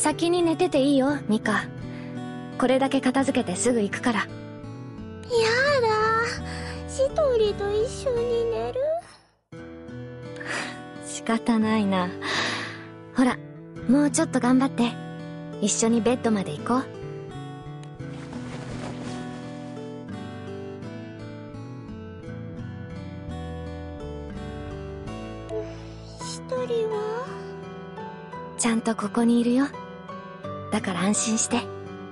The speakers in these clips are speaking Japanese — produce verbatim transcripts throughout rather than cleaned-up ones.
先に寝てていいよ、ミカ。これだけ片付けてすぐ行くから。 やだ、シトリと一緒に寝る。 仕方ないな。ほら、もうちょっと頑張って。一緒にベッドまで行こう。 シトリは？ ちゃんとここにいるよ。だから安心して。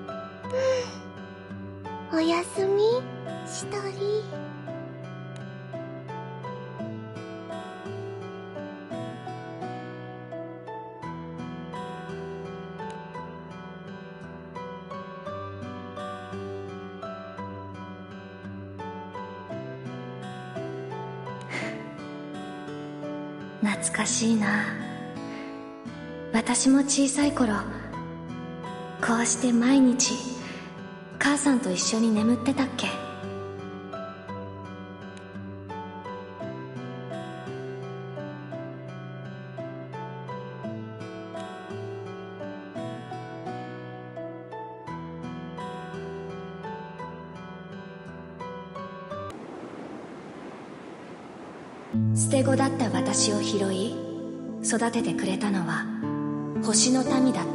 うん。おやすみ、シトリ。 懐かしいな。私も小さい頃、こうして毎日母さんと一緒に眠ってたっけ。捨て子だった私を拾い育ててくれたのは星の民だった。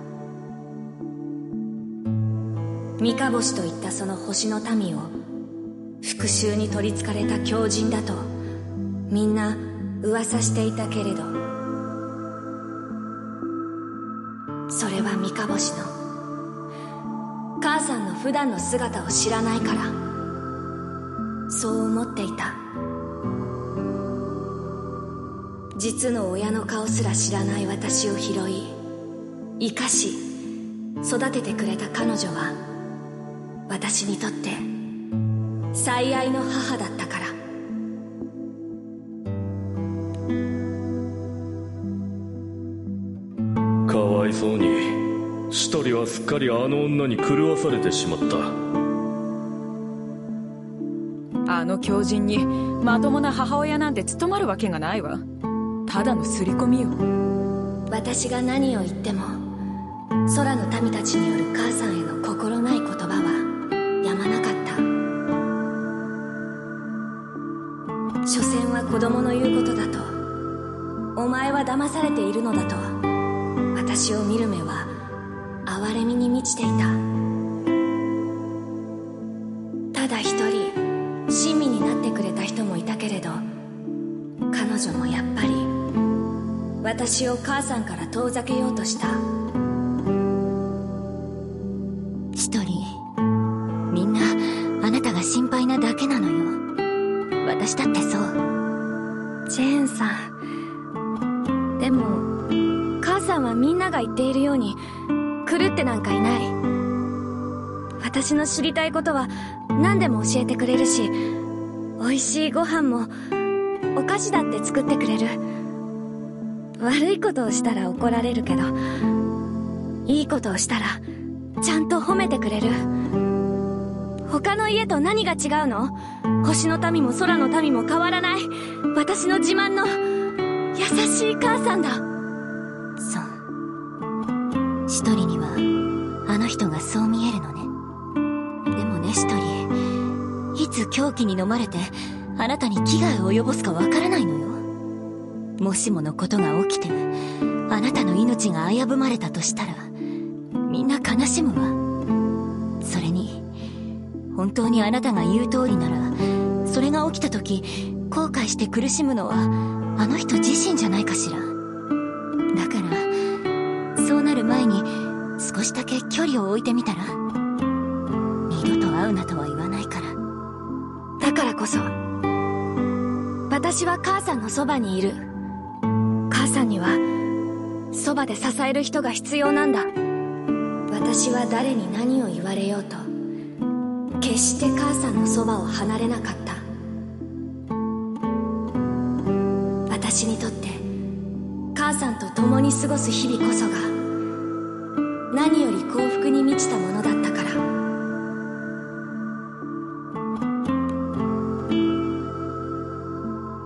三日星といったその星の民を復讐に取りつかれた狂人だとみんな噂していたけれど、それは三日星の母さんの普段の姿を知らないからそう思っていた。実の親の顔すら知らない私を拾い生かし育ててくれた彼女は私にとって最愛の母だったから。 かわいそうにシトリはすっかりあの女に狂わされてしまった。 あの狂人にまともな母親なんて務まるわけがないわ。ただの刷り込みよ。 私が何を言っても空の民たちによる母さんへの心ない言葉はやまなかった。所詮は子供の言うことだと、お前は騙されているのだと私を見る目は哀れみに満ちていた。ただ一人親身になってくれた人もいたけれど、彼女もやっぱり私を母さんから遠ざけようとした。 シトリ、みんなあなたが心配なだけなのよ。私だってそう。 ジェーンさん、でも母さんはみんなが言っているように狂ってなんかいない。私の知りたいことは何でも教えてくれるし、美味しいご飯もお菓子だって作ってくれる。悪いことをしたら怒られるけど、いいことをしたらちゃんと褒めてくれる。他の家と何が違うの？星の民も空の民も変わらない私の自慢の優しい母さんだ。 そう、シトリにはあの人がそう見えるのね。でもね、シトリ、いつ狂気に飲まれてあなたに危害を及ぼすかわからないのよ。もしものことが起きてあなたの命が危ぶまれたとしたらみんな悲しむわ。それに本当にあなたが言う通りなら、それが起きた時後悔して苦しむのはあの人自身じゃないかしら。だからそうなる前に少しだけ距離を置いてみたら。二度と会うなとは言わないから。 だからこそ私は母さんのそばにいる。母さんにはそばで支える人が必要なんだ。私は誰に何を言われようと決して母さんのそばを離れなかった。私にとって母さんと共に過ごす日々こそが何より幸福に満ちたものだったから。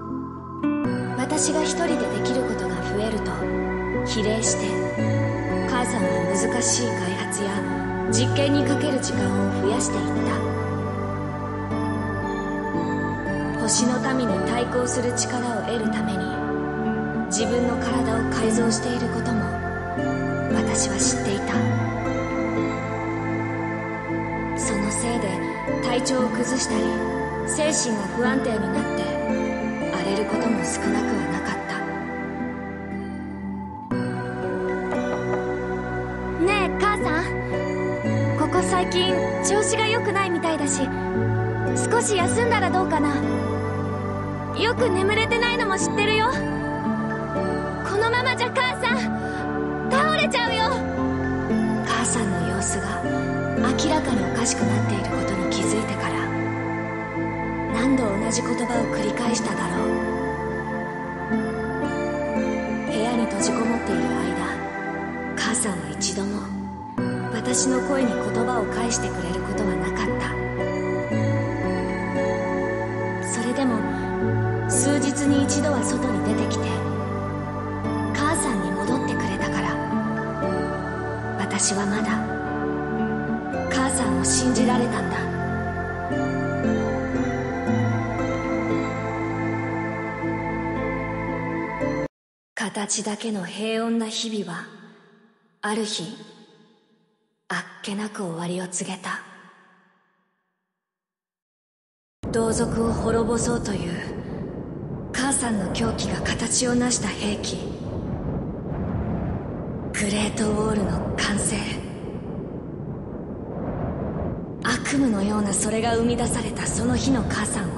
私が一人でできることが増えると比例して母母さんは難しい開発や実験にかける時間を増やしていった。星の民に対抗する力を得るために自分の体を改造していることも私は知っていた。そのせいで体調を崩したり精神が不安定になって荒れることも少なくはなかった。ねえ母さん、ここ最近調子が良くないみたいだし少し休んだらどうかな。よく眠れてないのも知ってるよ。このままじゃ母さん倒れちゃうよ。母さんの様子が明らかにおかしくなっていることに気づいてから何度同じ言葉を繰り返しただろう。部屋に閉じこもっている間、母さんは一度も私の声に言葉を返してくれることはなかった。それでも数日に一度は外に出てきて母さんに戻ってくれたから私はまだ母さんを信じられたんだ。形だけの平穏な日々はある日あっけなく終わりを告げた。同族を滅ぼそうという母さんの狂気が形を成した兵器、グレートウォールの完成。悪夢のようなそれが生み出されたその日の母さんを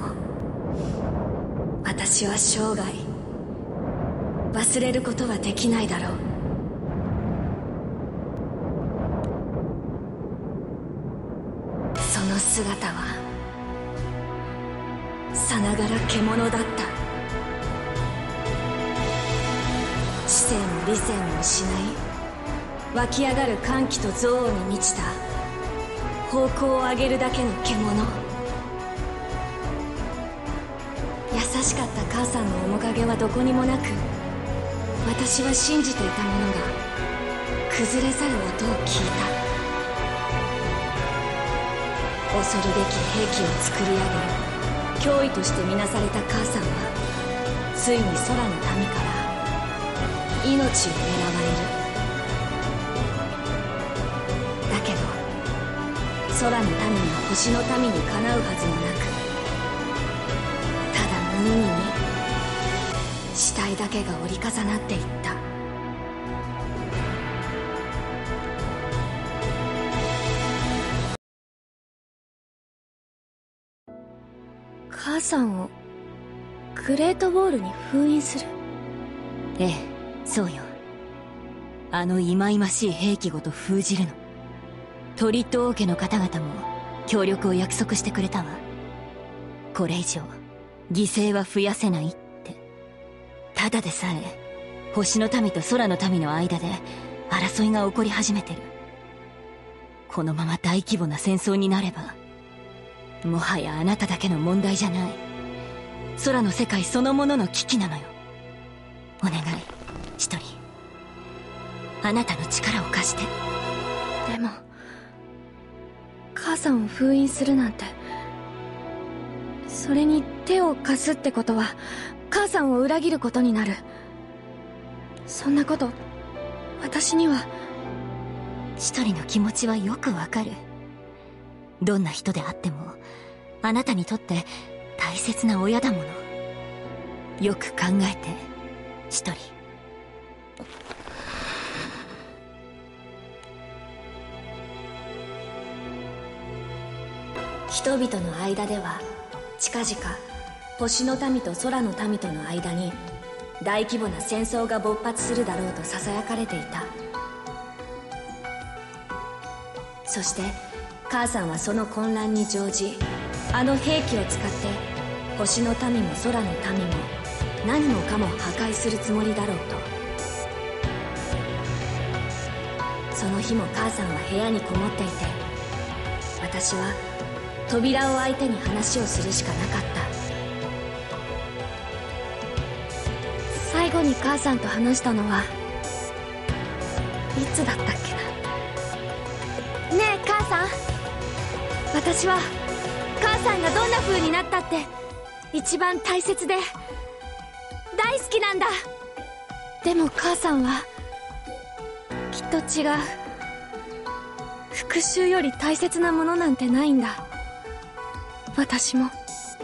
私は生涯忘れることはできないだろう。その姿はさながら獣だった。知性も理性も失い湧き上がる歓喜と憎悪に満ちた方向を上げるだけの獣。優しかった母さんの面影はどこにもなく私は信じていたものが崩れ去る音を聞いた。恐るべき兵器を作り上げ脅威としてみなされた母さんはついに空の民から命を狙われる。だけど空の民が星の民にかなうはずもなくただ無意味に死体だけが折り重なっていった。母さんをグレートウォールに封印する。 ええ、そうよ。あの忌々しい兵器ごと封じるの。トリッド王家の方々も協力を約束してくれたわ。これ以上犠牲は増やせないって。ただでさえ星の民と空の民の間で争いが起こり始めてる。このまま大規模な戦争になればもはやあなただけの問題じゃない。空の世界そのものの危機なのよ。お願い、シトリ、あなたの力を貸して。 でも母さんを封印するなんて、それに手を貸すってことは母さんを裏切ることになる。そんなこと私には。 シトリの気持ちはよくわかる。どんな人であってもあなたにとって大切な親だもの。よく考えて、シトリ。 人々の間では近々星の民と空の民との間に大規模な戦争が勃発するだろうとささやかれていた。そして母さんはその混乱に乗じ、あの兵器を使って星の民も空の民も何もかも破壊するつもりだろうと。その日も母さんは部屋にこもっていて、私は扉を相手に話をするしかなかった。最後に母さんと話したのはいつだったっけな。ねえ母さん、私は母さんがどんな風になったって一番大切で大好きなんだ。でも母さんはきっと違う。復讐より大切なものなんてないんだ。私も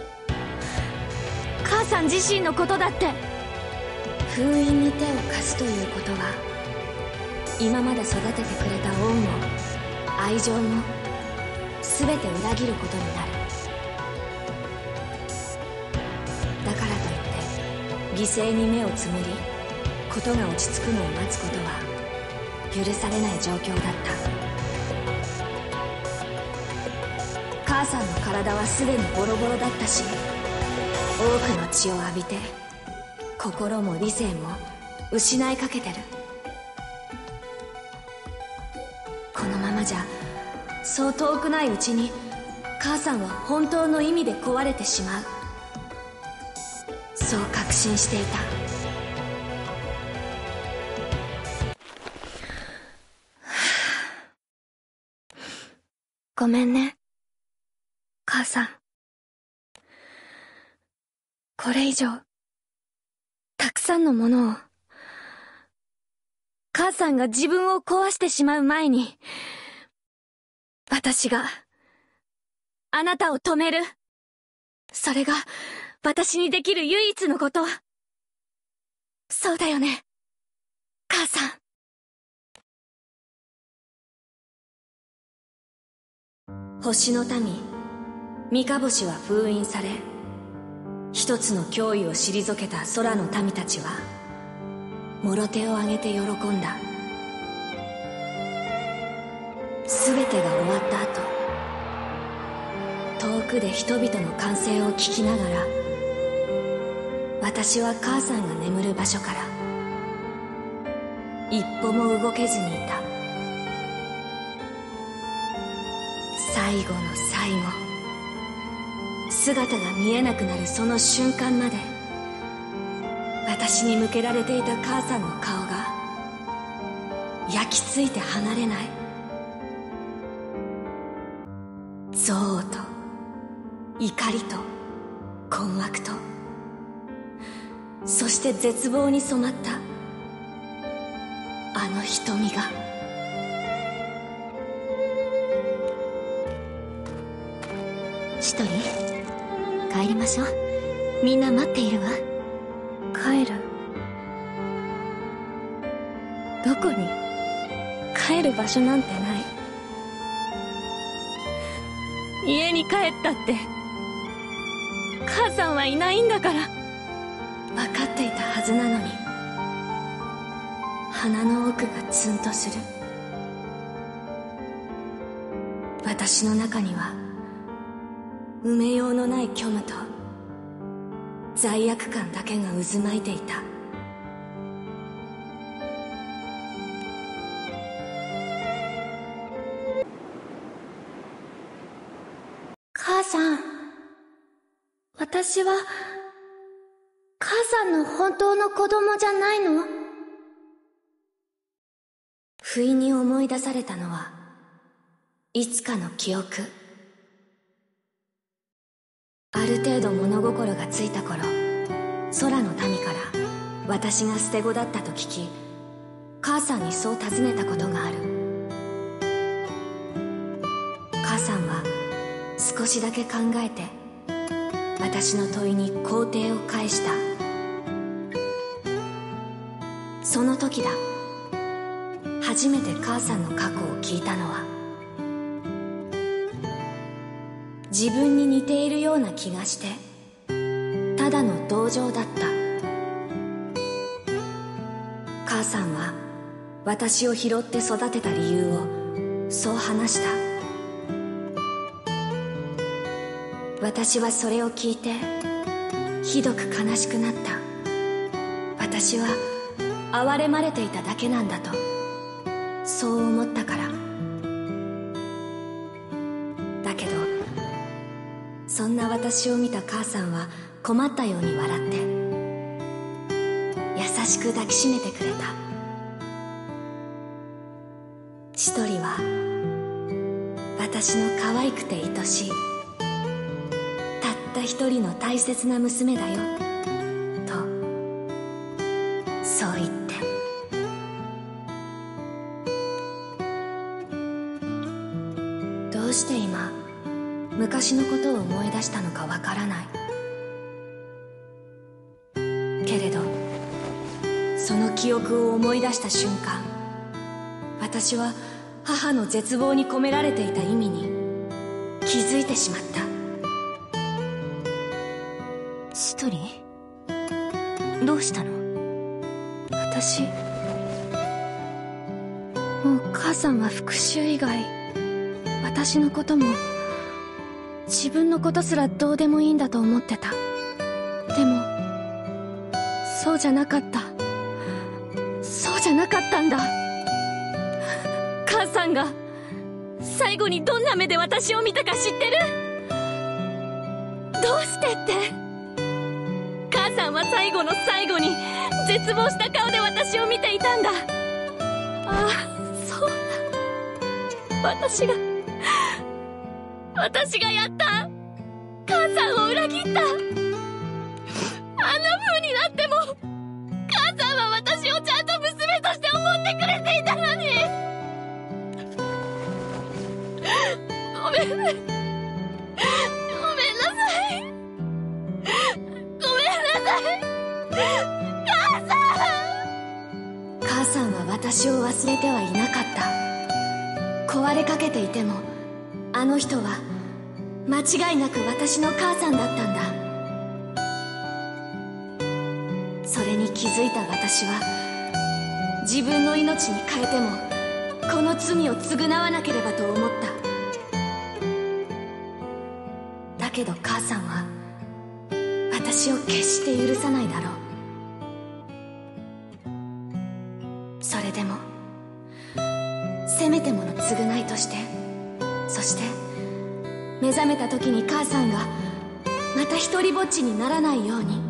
母さん自身のことだって。封印に手を貸すということは、今まで育ててくれた恩も愛情も全て裏切ることになる。だからといって犠牲に目をつむりことが落ち着くのを待つことは許されない状況だった。母さんの体はすでにボロボロだったし、多くの血を浴びて心も理性も失いかけてる。このままじゃそう遠くないうちに母さんは本当の意味で壊れてしまう、そう確信していた。ごめんね母さん。これ以上たくさんのものを、母さんが自分を壊してしまう前に、私があなたを止める。それが私にできる唯一のこと。そうだよね母さん。星の民三日星は封印され、一つの脅威を退けた空の民たちはもろ手を挙げて喜んだ。全てが終わった後、遠くで人々の歓声を聞きながら、私は母さんが眠る場所から一歩も動けずにいた。最後の最後、姿が見えなくなるその瞬間まで、私に向けられていた母さんの顔が焼き付いて離れない。憎悪と怒りと困惑と、そして絶望に染まったあの瞳が。 シトリ、帰りましょう。みんな待っているわ。 帰る？どこに？帰る場所なんてない。家に帰ったって母さんはいないんだから。分かっていたはずなのに、鼻の奥がツンとする。私の中には埋めようのない虚無と罪悪感だけが渦巻いていた。母さん、私は母さんの本当の子供じゃないの？不意に思い出されたのはいつかの記憶。ある程度物心がついた頃、空の民から私が捨て子だったと聞き、母さんにそう尋ねたことがある。母さんは少しだけ考えて私の問いに肯定を返した。その時だ、初めて母さんの過去を聞いたのは、自分に似ているような気がしてただの同情だった。母さんは私を拾って育てた理由をそう話した。私はそれを聞いてひどく悲しくなった。私は哀れまれていただけなんだとそう思ったから。だけどそんな私を見た母さんは困ったように笑って優しく抱きしめてくれた。 シトリは私の可愛くて愛しいたった一人の大切な娘だよとそう言って。どうして今昔のことを思い出したのかわからないけれど、その記憶を思い出した瞬間、私は母の絶望に込められていた意味に気づいてしまった。 シトリ、どうしたの？ 私、もう母さんは復讐以外、私のことも自分のことすらどうでもいいんだと思ってた。でもそうじゃなかった。そうじゃなかったんだ。母さんが最後にどんな目で私を見たか知ってる？どうしてって。母さんは最後の最後に絶望した顔で私を見ていたんだ。ああ、そうだ。私が私がやった。母さんを裏切った。あんな風になっても母さんは私をちゃんと娘として思ってくれていたのに。ごめんね。ごめんなさい。ごめんなさい。母さん。母さんは私を忘れてはいなかった。壊れかけていてもあの人は間違いなく私の母さんだったんだ。それに気づいた私は自分の命に変えてもこの罪を償わなければと思った。だけど母さんは私を決して許さないだろう。それでもせめてもの償いとして、そして目覚めた時に母さんがまた一人ぼっちにならないように、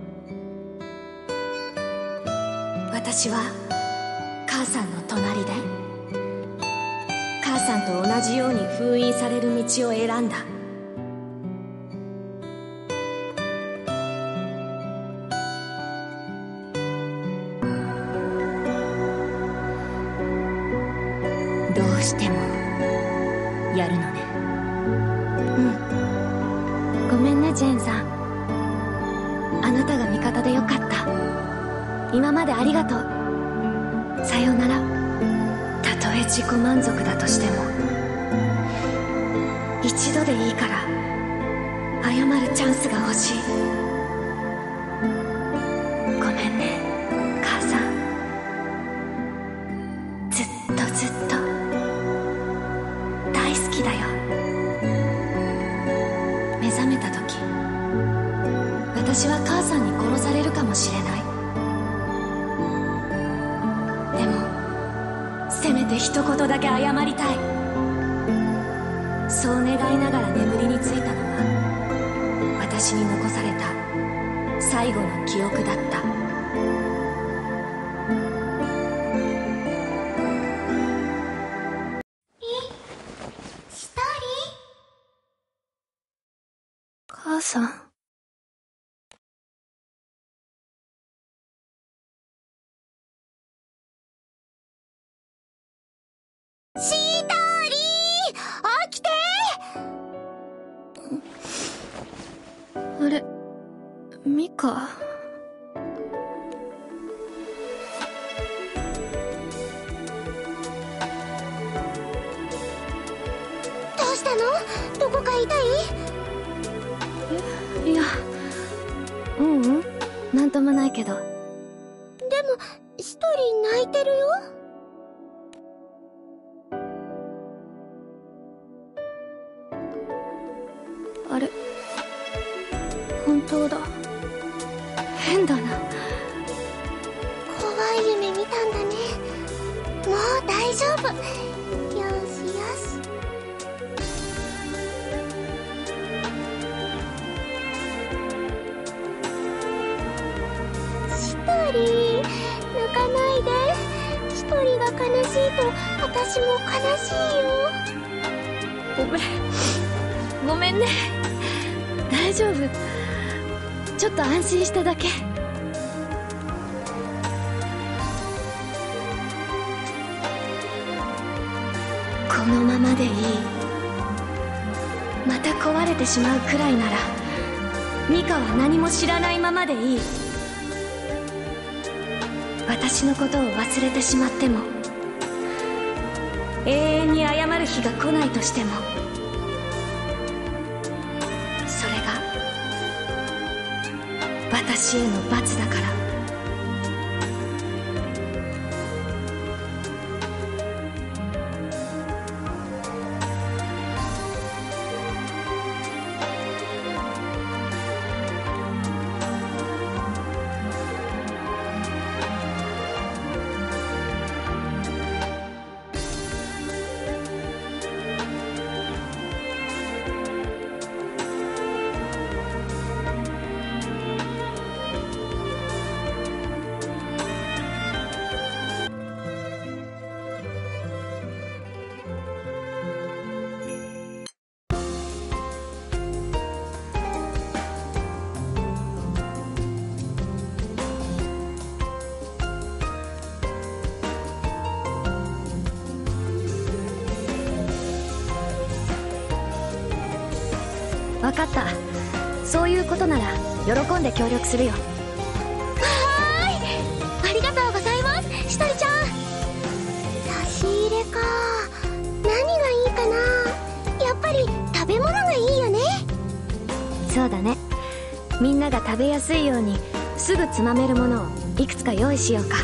私は母さんの隣で母さんと同じように封印される道を選んだ。 どうしてもやるのね。 うん。ごめんね、ジェーンさん。あなたが味方でよかった。今までありがとう。さようなら。たとえ自己満足だとしても、一度でいいから謝るチャンスが欲しい。ごめんね、母さん。ずっとずっと大好きだよ。目覚めた時、私は母さんに殺されるかもしれない。でもせめて一言だけ謝りたい。そう願いながら眠りについたのは私に残された最後の記憶だった。母さん。 シータリー、起きて。 あれ、ミカ。 どうしたの？どこか痛い？ いや、ううん、なんともないけど。でも一人泣いてるよ。 あれ、本当だ。変だな。 怖い夢見たんだね。もう大丈夫。よしよし。シトリー、泣かないで。シトリが悲しいと私私も悲しいよ。 ごめんごめんね。大丈夫、ちょっと安心しただけ。このままでいい。また壊れてしまうくらいならミカは何も知らないままでいい。私のことを忘れてしまっても、永遠に謝る日が来ないとしても、それが私への罰だから。分かった。そういうことなら喜んで協力するよ。 はーい、ありがとうございます、しとりちゃん。差し入れか、何がいいかな。やっぱり食べ物がいいよね。 そうだね。みんなが食べやすいようにすぐつまめるものをいくつか用意しようか。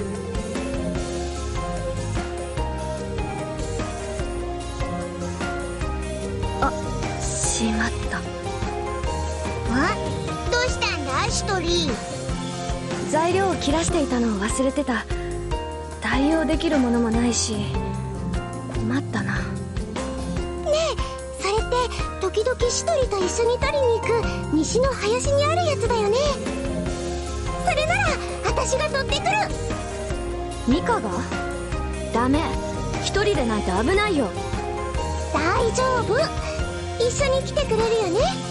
あ、しまった。 どうしたんだ、しとり。 材料を切らしていたのを忘れてた。対応できるものもないし困ったな。 ねえ、それって時々しとりと一緒に取りに行く西の林にあるやつだよね。それなら私が取ってくる。 ミカが？ダメ、一人でなんて危ないよ。 大丈夫、一緒に来てくれるよね。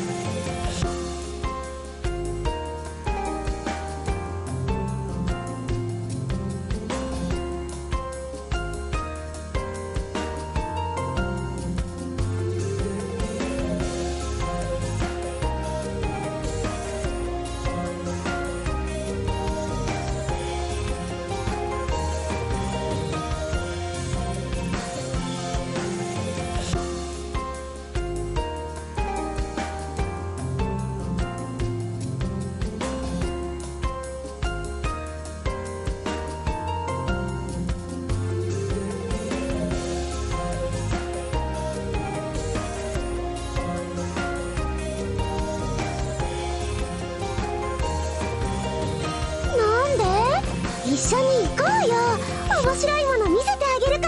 一緒に行こうよ。面白いもの見せてあげるから。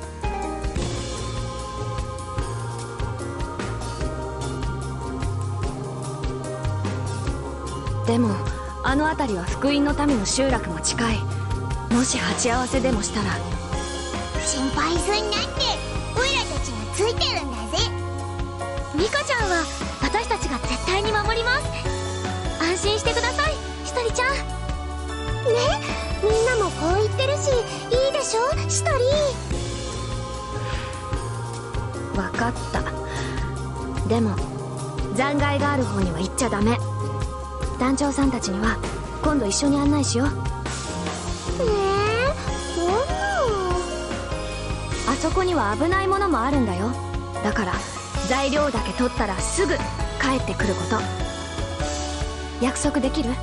でもあの辺りは福音の民の集落も近い。もし鉢合わせでもしたら。 心配すんなって、オイラたちがついてるんだぜ。ミカちゃんは私たちが絶対に守ります。安心してください、しとりちゃん。ね、みんなもこう言ってるし、いいでしょ、しとり。 分かった。でも残骸がある方には行っちゃダメ。団長さんたちには今度一緒に案内しよう。 えー、そんな。 あそこには危ないものもあるんだよ。だから材料だけ取ったらすぐ帰ってくること約束できる？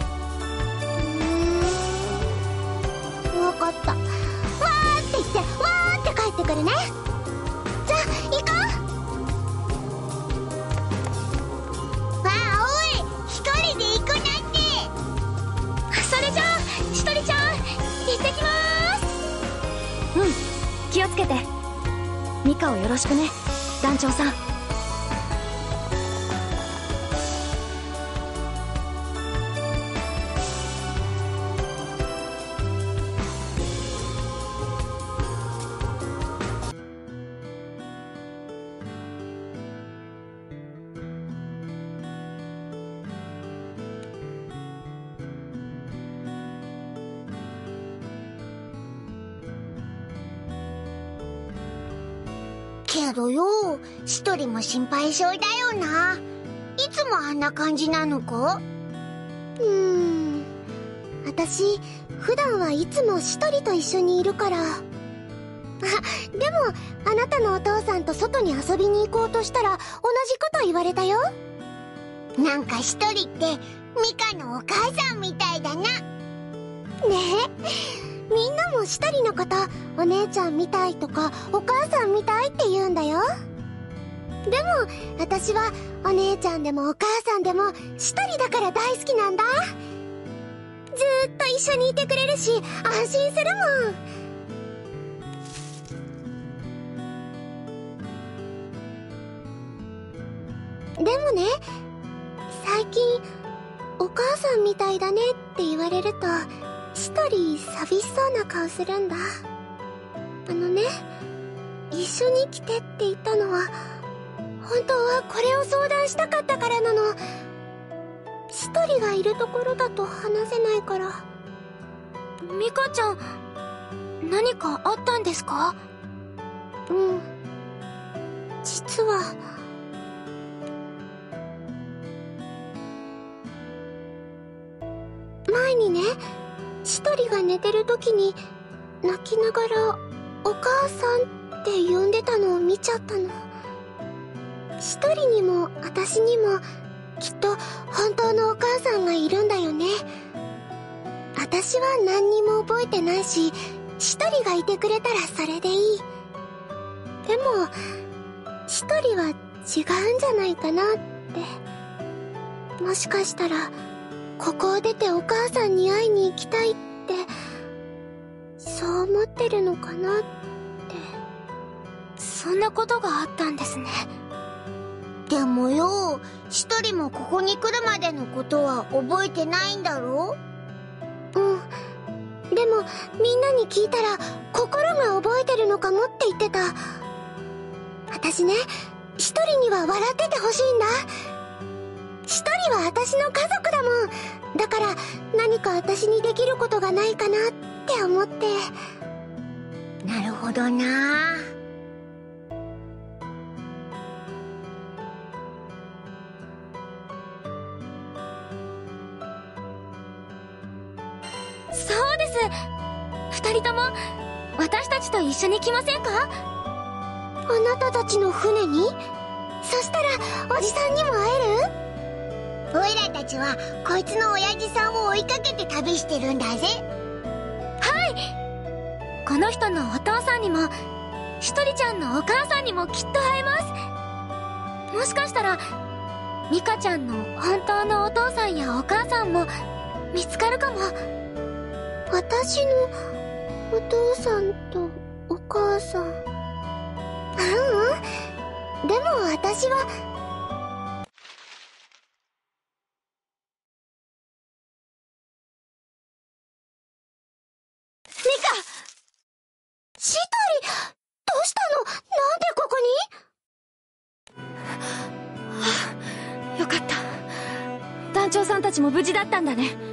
分かった。わーって言って、わーって帰ってくるね。じゃあ行こう。わあ、おい、一人で行くなんて。それじゃあしとりちゃん、行ってきまーす。 うん、気をつけて。ミカをよろしくね、団長さん。 けどよ、一人も心配性だよな。いつもあんな感じなのか？ うーん、私普段はいつも一人と一緒にいるから。あ、でもあなたのお父さんと外に遊びに行こうとしたら同じこと言われたよ。 なんか一人ってミカのお母さんみたいだな。ねえ、みんなも一人のことお姉ちゃんみたいとかお母さんみたいって言うんだよ。でも私はお姉ちゃんでもお母さんでも一人だから大好きなんだ。ずーっと一緒にいてくれるし安心するもん。でもね、最近お母さんみたいだねって言われると一人寂しそうな顔するんだ。あのね、一緒に来てって言ったのは本当はこれを相談したかったからなの。一人がいるところだと話せないから。 ミカちゃん、何かあったんですか？ うん、実は前にね、一人が寝てる時に泣きながらお母さんって呼んでたのを見ちゃったの。一人にも私にもきっと本当のお母さんがいるんだよね。私は何にも覚えてないし、一人がいてくれたらそれでいい。でも一人は違うんじゃないかなって。もしかしたらここを出てお母さんに会いに行きたいってそう思ってるのかなって。 そんなことがあったんですね。 でもよ、一人もここに来るまでのことは覚えてないんだろ？ うん。でもみんなに聞いたら心が覚えてるのかもって言ってた。私ね、一人には笑っててほしいんだ。一人は私の家族だもん。だから何か私にできることがないかなって思って。 なるほどな。 そうです。二人とも私たちと一緒に来ませんか？ あなたたちの船に？そしたらおじさんにも会える？ オイラたちはこいつの親父さんを追いかけて旅してるんだぜ。 はい。この人のお父さんにもひとりちゃんのお母さんにもきっと会えます。もしかしたらミカちゃんの本当のお父さんやお母さんも見つかるかも。 私のお父さんとお母さん。ううん。でも私はミカ！シトリ！どうしたの？なんでここに？はあ、よかった。団長さんたちも無事だったんだね。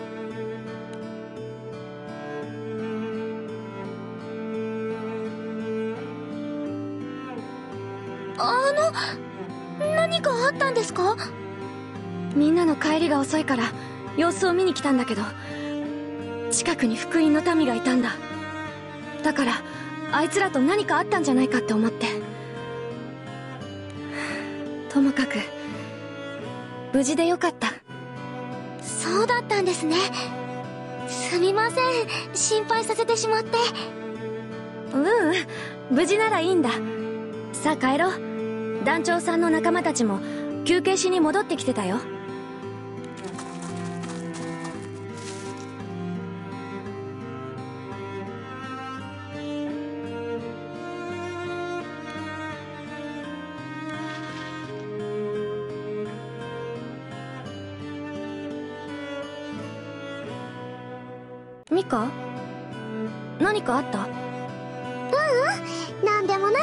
あの、何かあったんですか？みんなの帰りが遅いから様子を見に来たんだけど、近くに福音の民がいたんだ。だからあいつらと何かあったんじゃないかって思って。ともかく無事でよかった。 そうだったんですね。すみません、心配させてしまって。 ううん、無事ならいいんだ。さあ帰ろう。団長さんの仲間たちも休憩しに戻ってきてたよ。ミカ？何かあった？ ううん、なんでもない。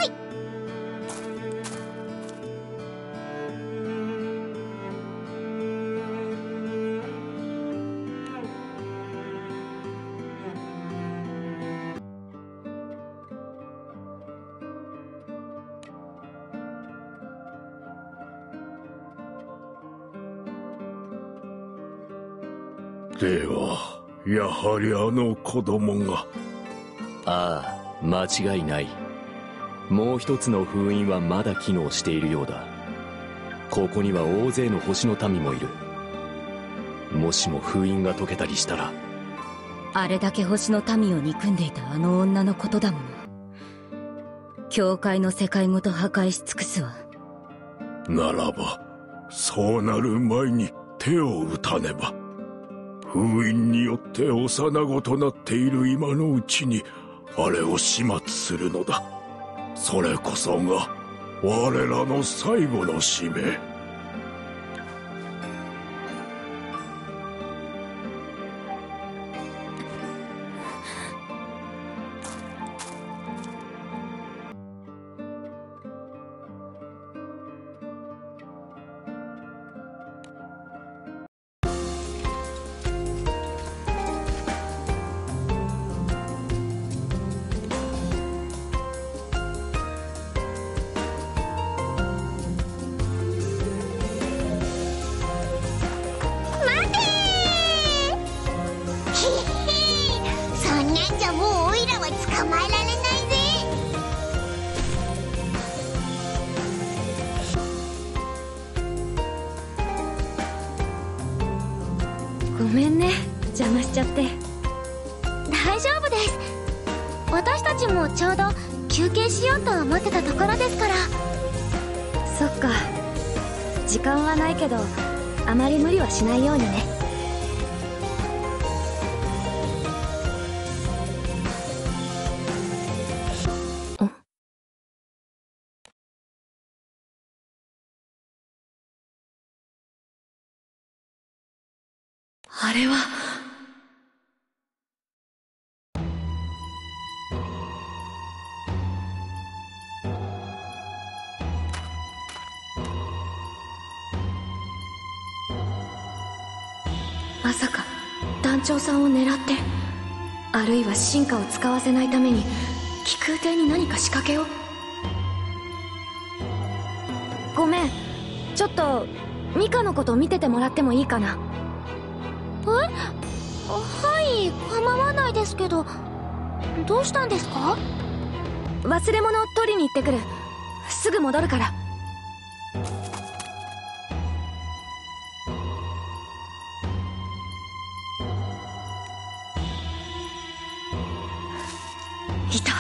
ではやはりあの子供が。 ああ、間違いない。もう一つの封印はまだ機能しているようだ。ここには大勢の星の民もいる。もしも封印が解けたりしたら。 あれだけ星の民を憎んでいたあの女のことだもの。教会の世界ごと破壊し尽くすわ。 ならばそうなる前に手を打たねば。封印によって幼子となっている今のうちにあれを始末するのだ。それこそが我らの最後の使命。 ごめんね、邪魔しちゃって。 大丈夫です。私たちもちょうど休憩しようと思ってたところですから。 そっか、時間はないけどあまり無理はしないようにね。あれは。まさか団長さんを狙って、あるいは進化を使わせないために気空艇に何か仕掛けを。ごめん、ちょっとミカのこと見ててもらってもいいかな。 え？はい、構わないですけど。どうしたんですか？ 忘れ物を取りに行ってくる。すぐ戻るから。いた。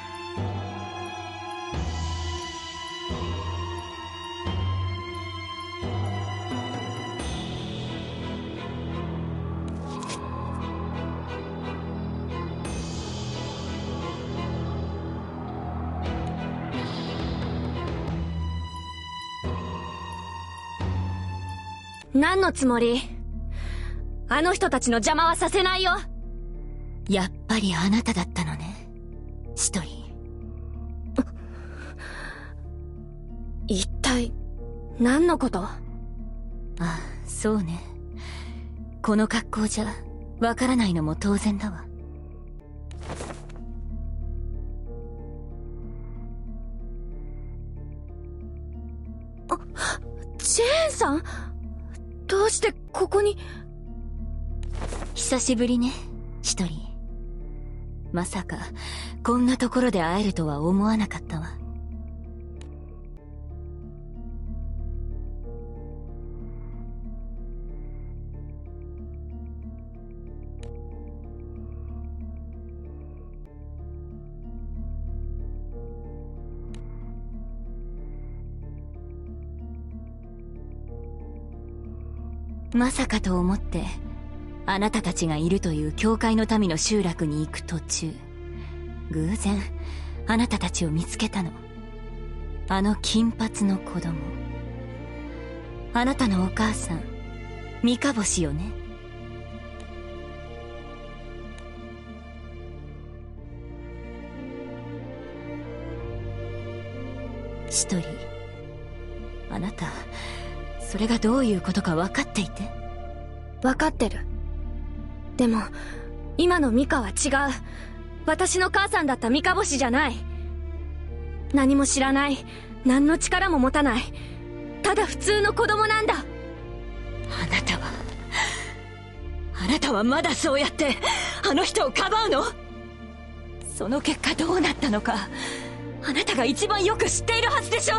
何のつもり？あの人たちの邪魔はさせないよ。 やっぱりあなただったのね、シトリ。 一体何のこと？ ああ、そうね。この格好じゃわからないのも当然だわ。 あ、ジェーンさん？どうしてここに？ 久しぶりね、シトリ。まさかこんなところで会えるとは思わなかったわ。まさかと思ってあなたたちがいるという教会の民の集落に行く途中、偶然あなたたちを見つけたの。あの金髪の子供、あなたのお母さん三日星よね。シトリ、あなたそれがどういうことか分かっていて？ 分かってる。でも今のミカは違う。私の母さんだった三日星じゃない。何も知らない、何の力も持たない、ただ普通の子供なんだ。 あなたはああなたはまだそうやってあの人をかばうの？その結果どうなったのかあなたが一番よく知っているはずでしょ。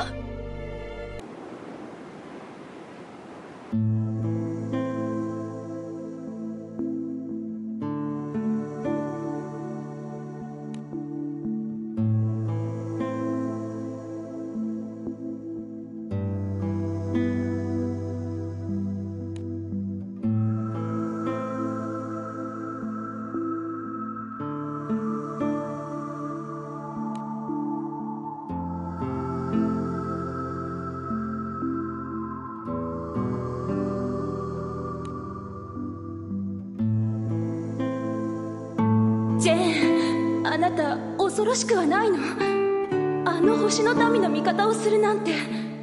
ジェーン、あなた恐ろしくはないの？あの星の民の味方をするなんて。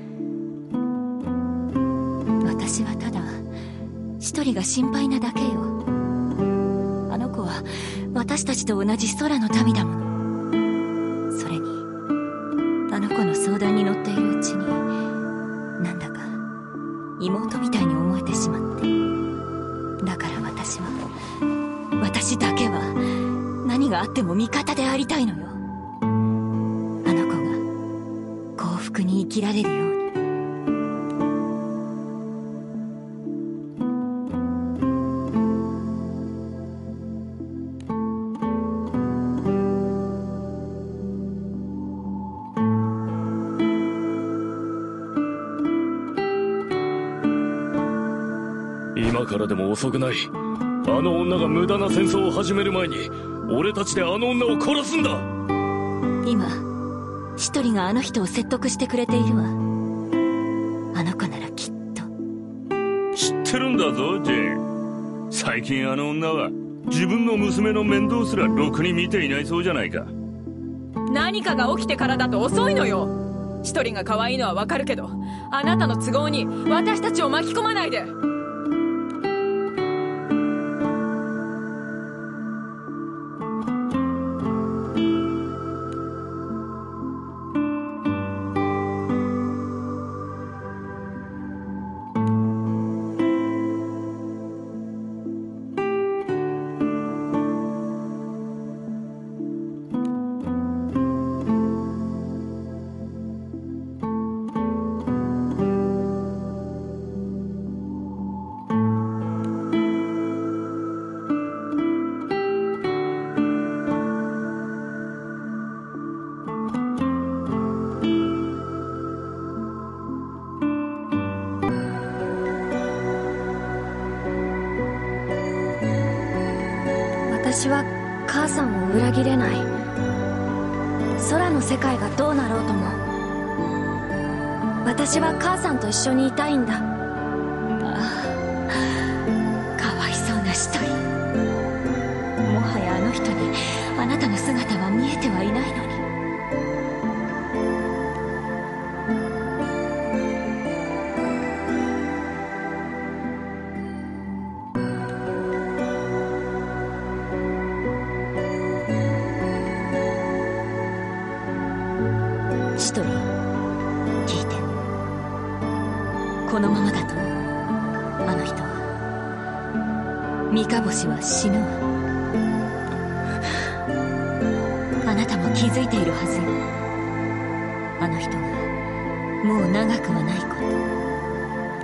私はただ一人が心配なだけよ。あの子は私たちと同じ空の民だもの。それにあの子の相談に乗っているうちになんだか妹みたいに思えてしまって。だから私は私だけは何があっても味方でありたいのよ。あの子が幸福に生きられるように。 今からでも遅くない。あの女が無駄な戦争を始める前に俺たちであの女を殺すんだ。 今一人があの人を説得してくれているわ。あの子ならきっと。 知ってるんだぞジェーン。最近あの女は自分の娘の面倒すらろくに見ていないそうじゃないか。 何かが起きてからだと遅いのよ。一人が可愛いのはわかるけど、あなたの都合に私たちを巻き込まないで。 私は母さんを裏切れない。空の世界がどうなろうとも私は母さんと一緒にいたいんだ。 ああ、かわいそうな一人。もはやあの人にあなたの姿は見えてはいないのに。一人聞いて。このままだとあの人は三日星は死ぬわ。あなたも気づいているはずよ。あの人がもう長くはないこと。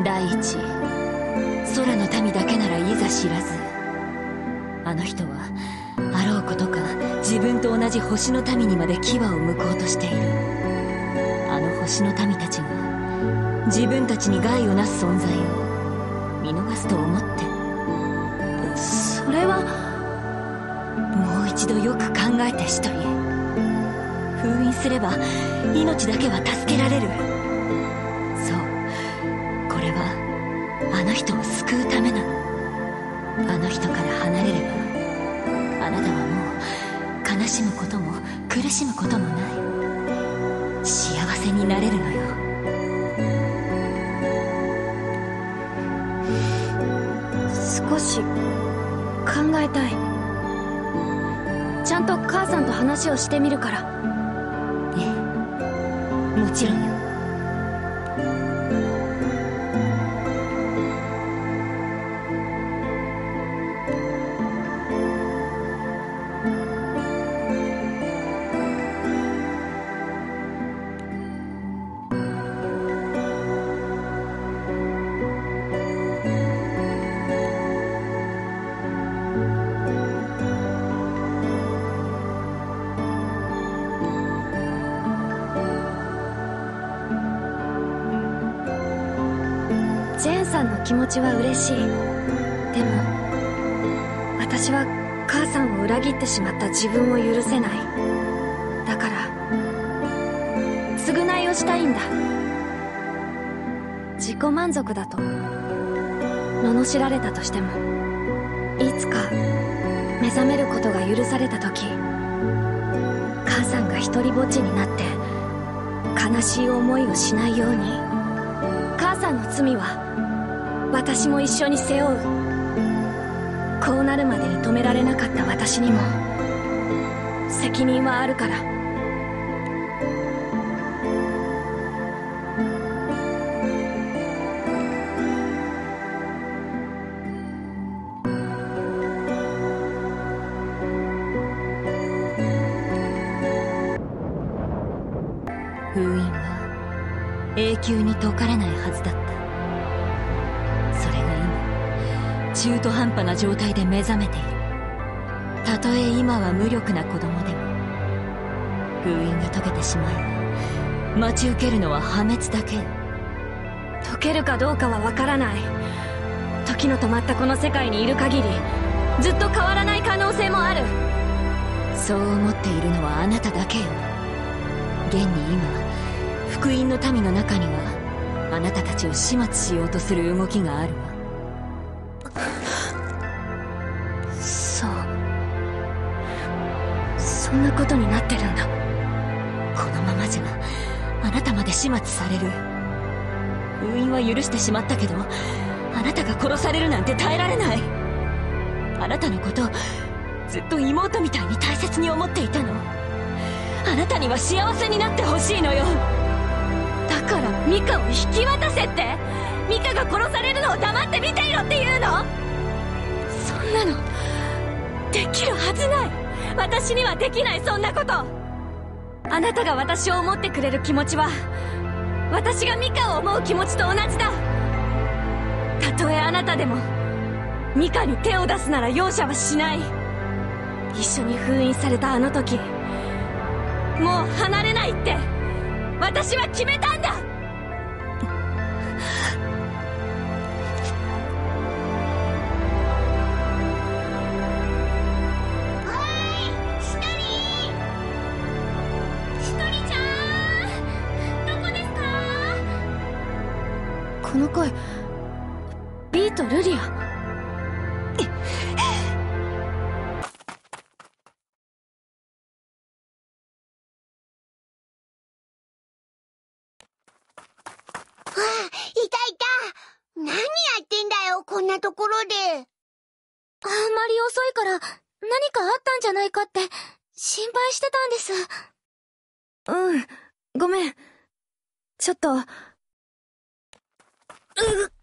第一、空の民だけならいざ知らず、あの人はあろうことか自分と同じ星の民にまで牙を向こうとしている。あの星の民たちが自分たちに害をなす存在を見逃すと思って。 それはもう一度よく考えて一人。封印すれば命だけは助けられる。そう、これはあの人を救うためなの。あの人から離れればあなたはもう悲しむことも苦しむこともない。幸せになれるのよ。 少し考えたい。ちゃんと母さんと話をしてみるから。 ええ、もちろんよ。 の気持ちは嬉しい。でも私は母さんを裏切ってしまった自分を許せない。だから償いをしたいんだ。自己満足だと罵られたとしても、いつか目覚めることが許された時、母さんが一人ぼっちになって悲しい思いをしないように、母さんの罪は私も一緒に背負う。こうなるまでに止められなかった私にも責任はあるから。 封印は永久に解かれないはずだった。それが今中途半端な状態で目覚めている。たとえ今は無力な子供でも、封印が解けてしまえば待ち受けるのは破滅だけよ。 解けるかどうかはわからない。時の止まったこの世界にいる限りずっと変わらない可能性もある。 そう思っているのはあなただけよ。現に今福音の民の中にはあなたたちを始末しようとする動きがあるわ。 そう、そんなことになってるんだ。 このままじゃあなたまで始末される。封印は許してしまったけど、あなたが殺されるなんて耐えられない。あなたのことずっと妹みたいに大切に思っていたの。あなたには幸せになってほしいのよ。 だからミカを引き渡せって？ミカが殺されるのを黙って見ていろって言うの？そんなのできるはずない。私にはできない、そんなこと。あなたが私を思ってくれる気持ちは私がミカを思う気持ちと同じだ。たとえあなたでもミカに手を出すなら容赦はしない。一緒に封印されたあの時、もう離れないって私は決めたんだ。 おい、シトリーシトリちゃん、どこですか？ この声、ビーとルリア。 何やってんだよ、こんなところで。 あんまり遅いから何かあったんじゃないかって心配してたんです。 うん、ごめん。ちょっと。うっ。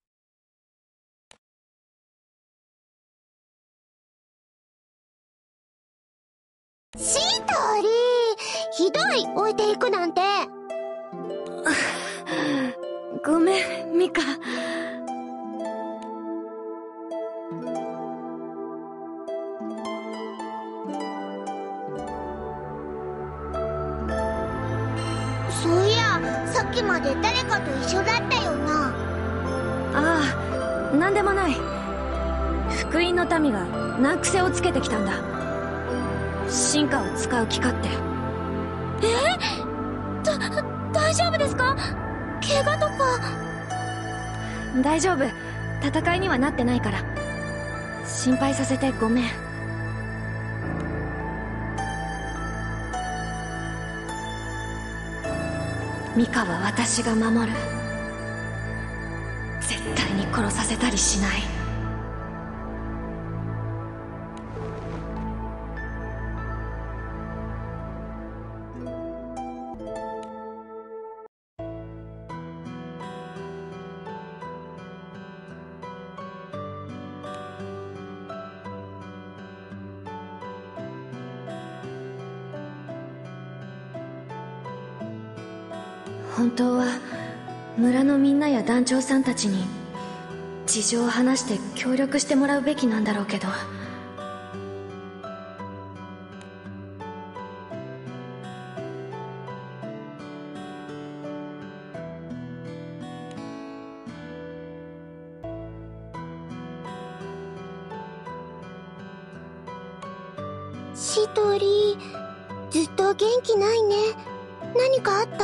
シトリー、ひどい、置いていくなんて。 ごめん、ミカ。 そういや、さっきまで誰かと一緒だったよな。 ああ、なんでもない。福音の民が難癖をつけてきたんだ。進化を使う気かって。 え？だ、大丈夫ですか？怪我とか。 大丈夫、戦いにはなってないから。心配させてごめん。ミカは私が守る。絶対に殺させたりしない。本当は村のみんなや団長さんたちに事情を話して協力してもらうべきなんだろうけど、 シトリ、ずっと元気ないね。何かあった？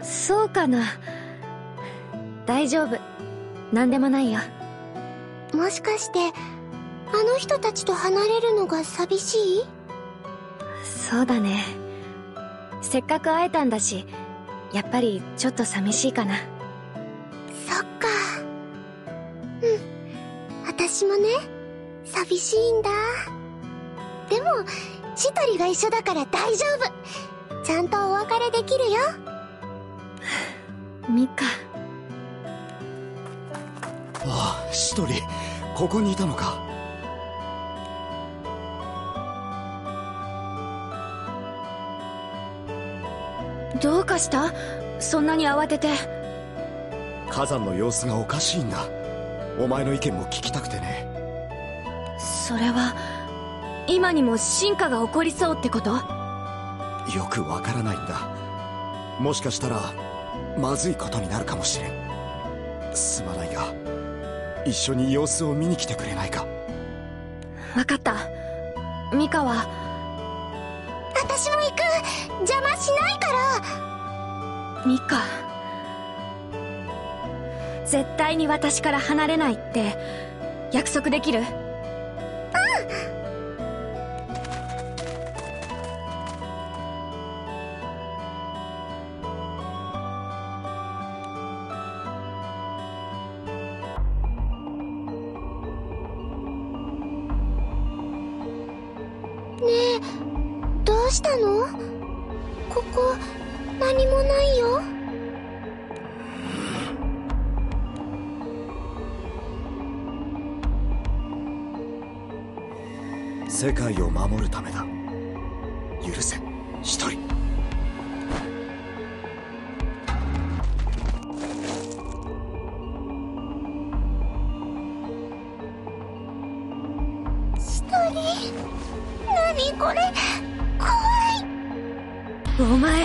そうかな。大丈夫。何でもないよ。 もしかしてあの人たちと離れるのが寂しい？ そうだね。せっかく会えたんだし、やっぱりちょっと寂しいかな。 そっか。うん、私もね、寂しいんだ。でもシトリが一緒だから大丈夫。ちゃんとお別れできるよ。 ミカ。 ああ、シトリ、ここにいたのか。 どうかした？そんなに慌てて。 火山の様子がおかしいんだ。お前の意見も聞きたくてね。 それは今にも進化が起こりそうってこと？ よくわからないんだ。もしかしたらまずいことになるかもしれん。すまないが一緒に様子を見に来てくれないか。 わかった。ミカは。 私も行く。邪魔しないから。 ミカ、絶対に私から離れないって約束できる？ ねえ、どうしたの？ここ何もないよ。 世界を守るためだ。許せ、一人。 一人？何これ、怖い。 お前、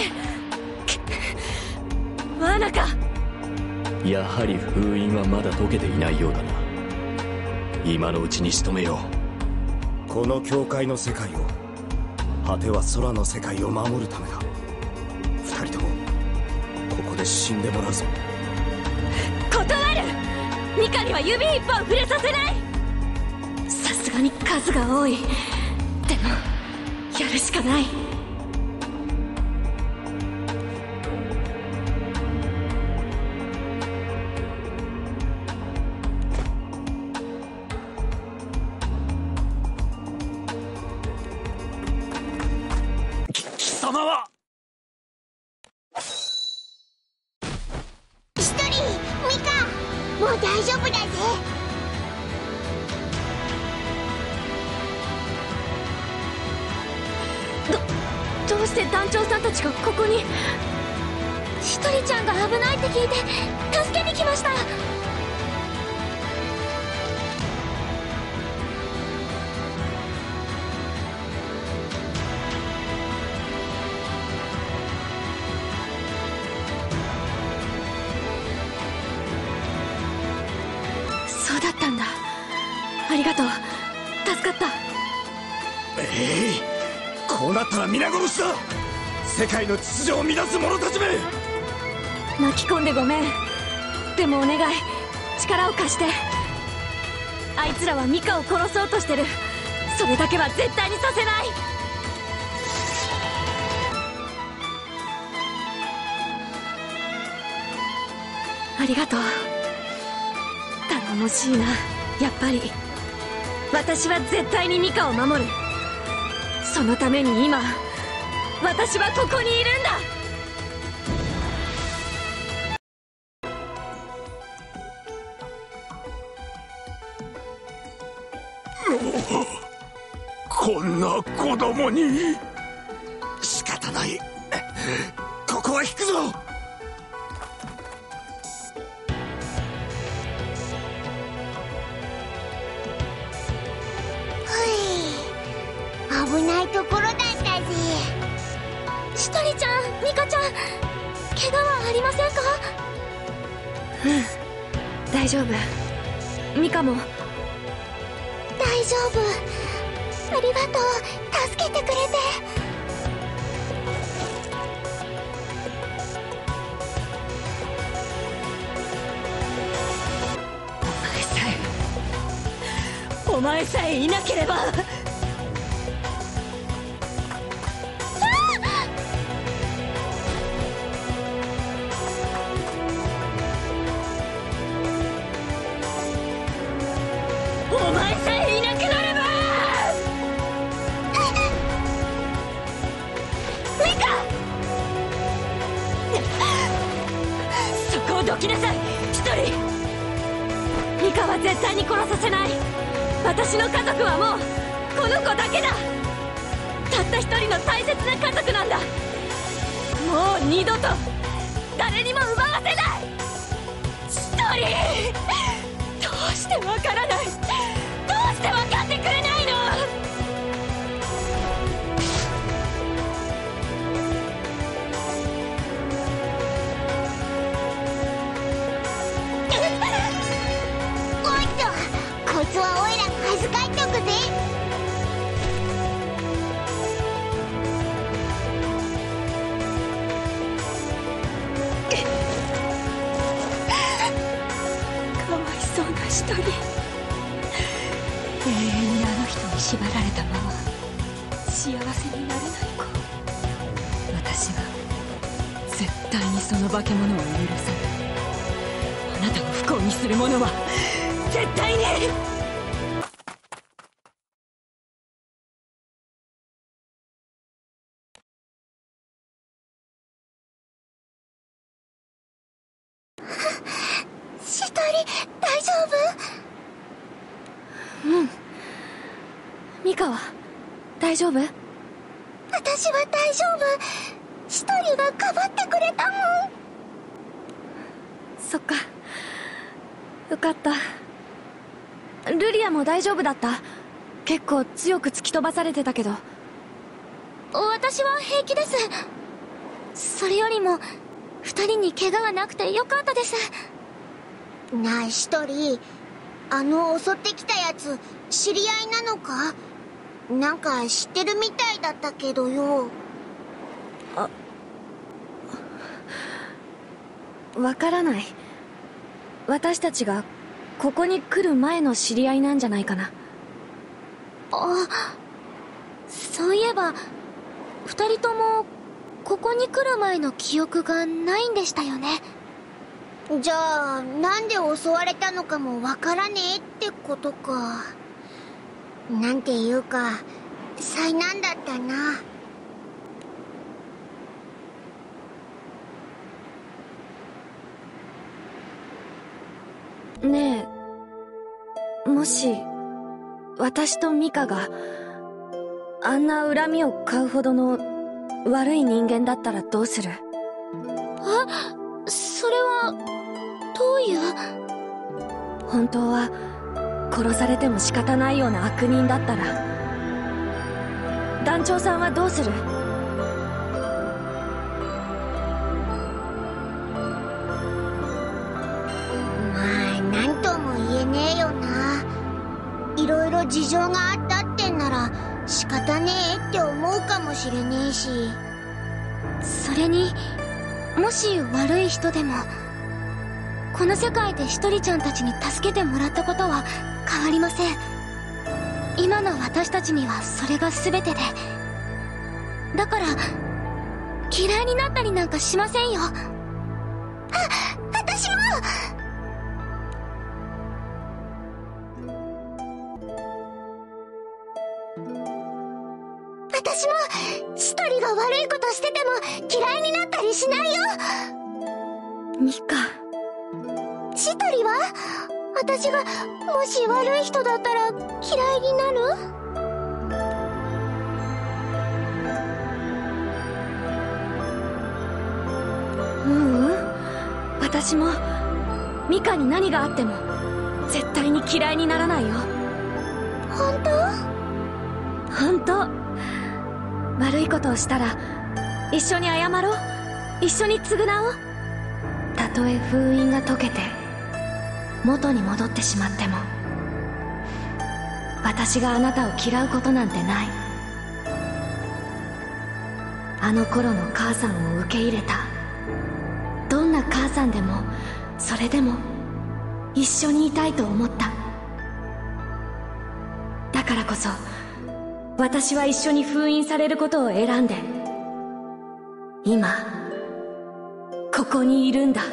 罠か。 やはり封印はまだ解けていないようだな。今のうちに仕留めよう。 この教会の世界を、果ては空の世界を守るためだ。二人ともここで死んでもらうぞ。 断る。ミカには指一本触れさせない。さすがに数が多い。でもやるしかない。 貴様は。 一人、ミカ、もう大丈夫だぜ。 どうして団長さんたちがここに？ ひとりちゃんが危ないって聞いて助けに来ました。 そうだったんだ。ありがとう。助かった。 ええ、こうなったら皆殺しだ。世界の秩序を乱す者たちめ。 巻き込んでごめん。でもお願い、力を貸して。あいつらはミカを殺そうとしてる。それだけは絶対にさせない。ありがとう。頼もしいな。やっぱり私は絶対にミカを守る。そのために今私はここにいるんだ。 こんな子供に。 仕方ない。ここは引くぞ。 危ないところだったぜ。 しとりちゃん、ミカちゃん、怪我はありませんか？ うん、大丈夫。ミカも。 大丈夫。 ありがとう、助けてくれて。 お前さえいなければ。お前さえいなくなれば。ミカ、そこをどきなさい。一人ミカは絶対に殺させない。私の家族はもうこの子だけだ。たった一人の大切な家族なんだ。もう二度と誰にも奪わせない。一人どうしてわからない。どうして分かってくれないの。 おっと、こいつはオイラが預かっておくぜ。 かわいそうな一人。永遠にあの人に縛られたまま幸せになれない子。私は絶対にその化け物を許さない。あなたを不幸にする者は絶対に。 シトリ、大丈夫？ うん。ミカは大丈夫？ 私は大丈夫。シトリがかばってくれたもん。 そっか、よかった。ルリアも大丈夫だった？結構強く突き飛ばされてたけど。 私は平気です。それよりも二人に怪我がなくてよかったです。なあ、シトリ、あの襲ってきたやつ知り合いなのか？なんか知ってるみたいだったけどよ。 あ、わからない。私たちがここに来る前の知り合いなんじゃないかな。 あ、そういえば二人ともここに来る前の記憶がないんでしたよね。じゃあなんで襲われたのかもわからねえってことか。なんていうか災難だったな。 ねえ、もし私とミカがあんな恨みを買うほどの悪い人間だったらどうする？ あ、それはどういう？ 本当は殺されても仕方ないような悪人だったら団長さんはどうする？ まあなんとも言えねえよな。いろいろ事情があったってんなら仕方ねえって思うかもしれねえし。それにもし悪い人でもこの世界で一人ちゃんたちに助けてもらったことは変わりません。今の私たちにはそれが全てで、だから嫌いになったりなんかしませんよ。あ、私も。私もシトリが悪いことしてても嫌いになったりしないよ。 ミカ。 シトリは？私がもし悪い人だったら嫌いになる？ ううん、私もミカに何があっても絶対に嫌いにならないよ。 本当？ 本当。悪いことをしたら一緒に謝ろう。一緒に償おう。たとえ封印が解けて元に戻ってしまっても私があなたを嫌うことなんてない。あの頃の母さんを受け入れた。どんな母さんでもそれでも一緒にいたいと思った。だからこそ私は一緒に封印されることを選んで今ここにいるんだ。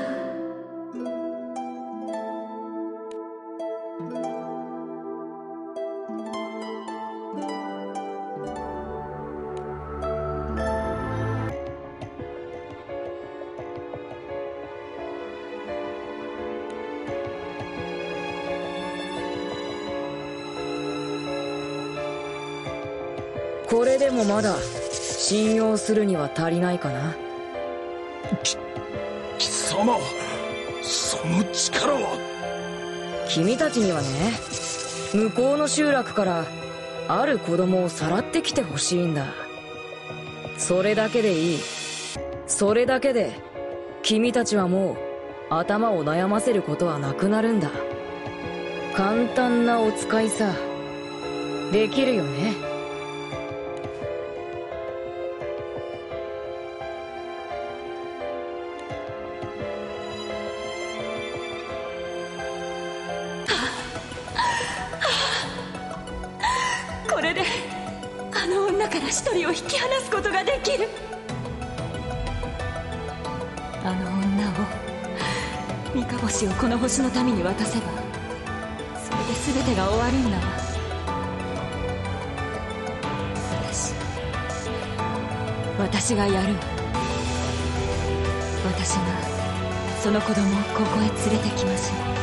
これでもまだ信用するには足りないかな。 き貴様、その力は。 君たちにはね、向こうの集落からある子供をさらってきてほしいんだ。それだけでいい。それだけで君たちはもう頭を悩ませることはなくなるんだ。簡単なお使いさ。できるよね。 これであの女から一人を引き離すことができる。あの女を、三日星をこの星の民に渡せばそれで全てが終わるんだわ。私私がやるわ。私がその子供をここへ連れてきましょう。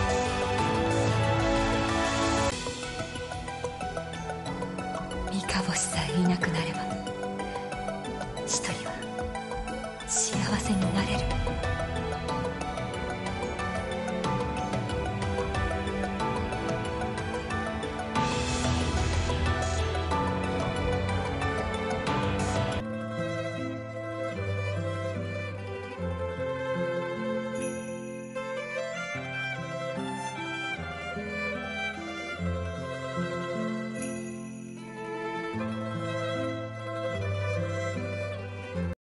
三日星さえいなくなれば一人は幸せになれる。